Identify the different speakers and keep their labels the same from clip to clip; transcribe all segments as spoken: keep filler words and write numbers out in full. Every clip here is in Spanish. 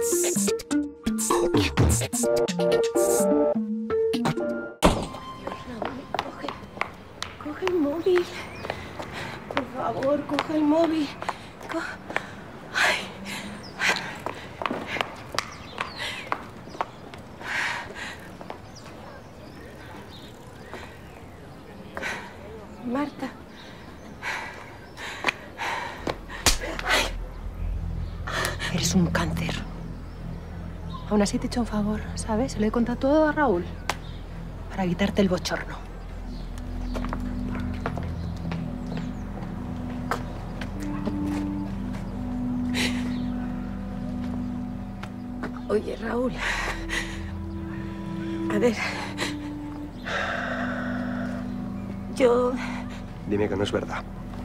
Speaker 1: Coge, coge el móvil. Por favor, coge el móvil. Co Ay. Marta. Ay. Eres un cáncer. Aún así te he hecho un favor, ¿sabes? Se lo he contado todo a Raúl. Para quitarte el bochorno. Oye, Raúl. A ver. Yo...
Speaker 2: Dime que no es verdad.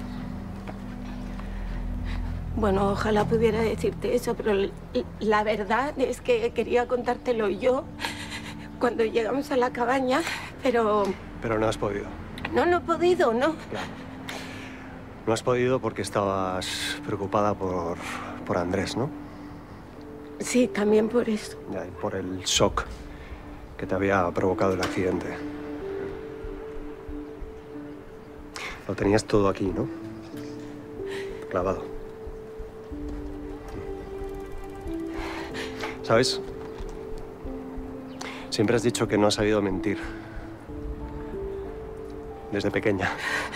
Speaker 1: Bueno, ojalá pudiera decirte eso, pero la verdad es que quería contártelo yo cuando llegamos a la cabaña, pero...
Speaker 2: Pero no has podido.
Speaker 1: No, no he podido, ¿no?
Speaker 2: Claro. No has podido porque estabas preocupada por, por Andrés, ¿no?
Speaker 1: Sí, también por eso.
Speaker 2: Ya, y por el shock que te había provocado el accidente. Lo tenías todo aquí, ¿no? Clavado. ¿Sabes? Siempre has dicho que no has sabido mentir. Desde pequeña.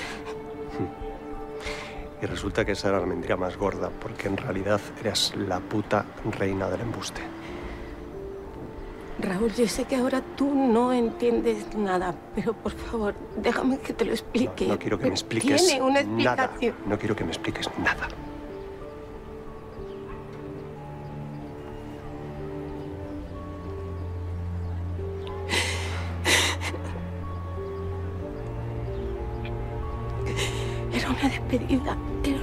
Speaker 2: Y resulta que esa era la mentira más gorda, porque en realidad eras la puta reina del embuste.
Speaker 1: Raúl, yo sé que ahora tú no entiendes nada, pero por favor, déjame que te lo explique.
Speaker 2: No, no quiero que me expliques
Speaker 1: Tiene una
Speaker 2: nada.
Speaker 1: explicación.
Speaker 2: No quiero que me expliques nada.
Speaker 1: Era una despedida. Era